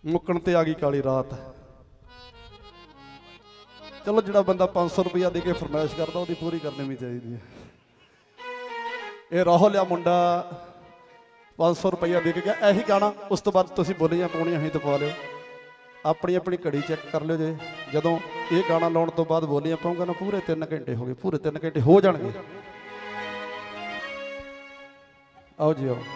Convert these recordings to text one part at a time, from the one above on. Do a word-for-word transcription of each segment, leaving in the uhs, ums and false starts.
मुक्कण ते आ गई काली रात। चलो जिहड़ा बंदा पाँच सौ रुपया दे के फरमाइश करता वो पूरी करनी भी चाहिए। ये राहो लिया मुंडा पाँच सौ रुपया दे के गया, यही गाना। उस तो बाद तुसीं बोलियां पाउणियां ही तो पा लिओ, अपनी अपनी घड़ी चैक कर लिओ। जे जदों ये गाना लाउण तो बाद बोलियां पाऊंगा ना, पूरे तीन घंटे हो गए, पूरे तीन घंटे हो जाणगे। आओ जी आओ।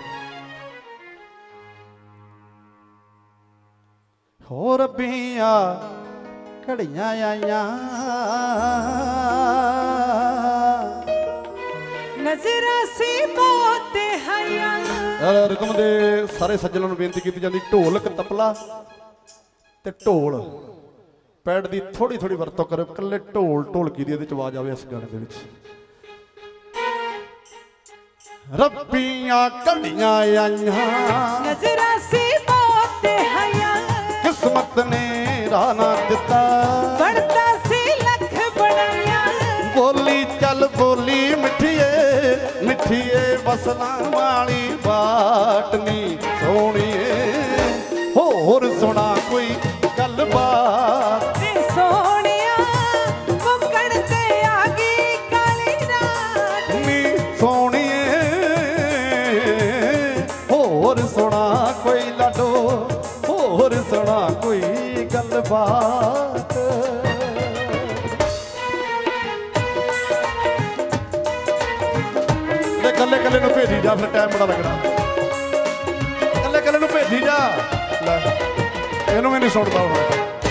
हो रब्बिया घड़ियां आईयां नज़रां सी बहुत हया। रकम दे सारे सज्जनों नूं बेनती की जाती, ढोलक तपला ते ढोल पैड की थोड़ी थोड़ी वरतों करो। कल्ले ढोल ढोलकी दी आवाज आवे इस गाने दे विच। रब्बियां घड़ियां आईयां नज़रां सी बहुत हया। किस्मत ने राह ना दिता, बढ़ता सी लख बनाया। बोली चल बोली मिठिए मिठिए बसना वाली बाटनी सोहणीए। होर सुना कोई गलबात सोहणिया मुक्कण ते आ गई काली रात नी सोहणीए। होर सुना कोई लाडो, होर सुना कोई गलबात। कल्ले कल्ले नूं भेजी जा, फिर टाइम बड़ा लगना। कल्ले कल्ले नूं भेजी जा, इहनूं भी नहीं सुणदा होना।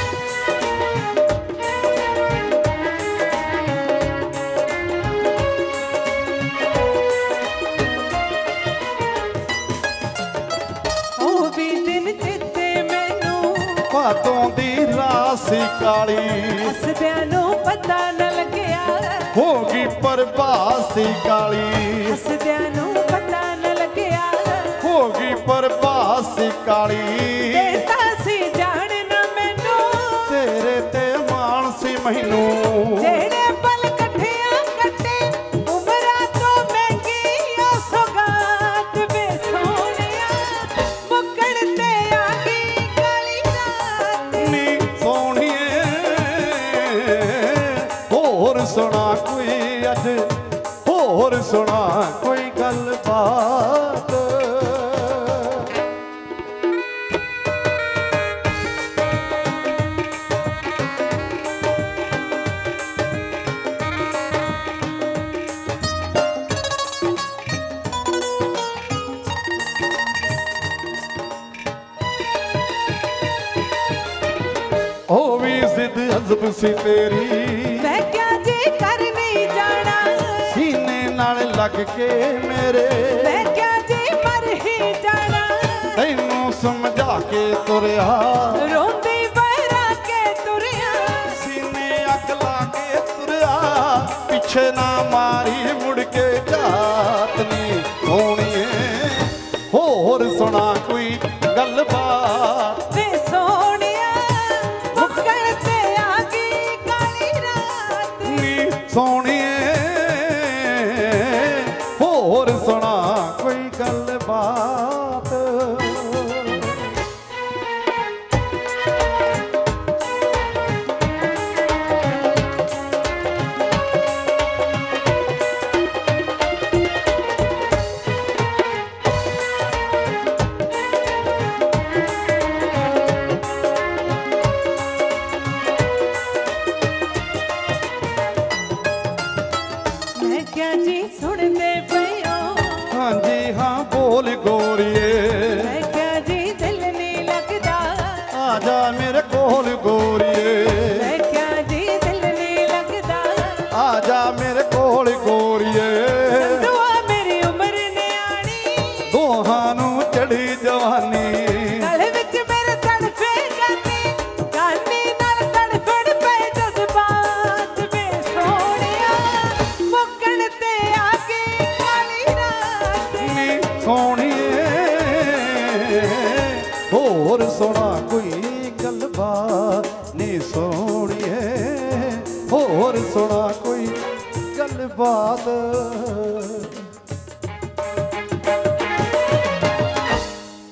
भादों दी रासी काली हसदियां नूं पता न लग्या। होगी परभासी काली हसदियां नूं पता न लग्या। होगी परभासी काली देता सी जान न मैनू, तेरे ते मान सी मैनू। जेड़े पल कठियां कटे उमरां तो महंगी ओ सौगात वे सोहणिया मुक्कण ते आ गई काली रात नी सोहणीए। होर सुना कोई अज, होर सुना कोई गलबात। ओ भी जिद हज़ब सी तेरी, मैं क्या जी कर नहीं जाना। सीने नाल लग के मेरे, मैं क्या जी मर ही जाना। तैनू समझा के तुरया, रोंदी बहरा के तुरया। सीने अग ला के तुरया, पिछे ना मारी मुड़ के जात नी सोहणीए। होर सुना कोई गलबात वे सोहणिया मुक्कण ते आ गई काली रात नी सोहणीए। होर सुना कोई गलबात। मैं क्या जी सुनते पयो। हाँ जी हाँ बोल गोरिए, मैं क्या जी दिल नहीं लगदा। आजा मेरे कोल गोरिए, मैं क्या जी दिल नहीं लगदा। आजा मेरे कोल गोरिए। संदुआ मेरी उम्र न्याणी, दोहां नूं चढ़ी जवानी, गल विच मेरे तड़फे गानी। गानी नाल तड़फड़ पे जज्बात वे सोहणिया मुक्कण ते आ गई काली रात नी सोहणीए। होर सुना कोई गलबात नी सोहणीए। होर सुना कोई गलबात।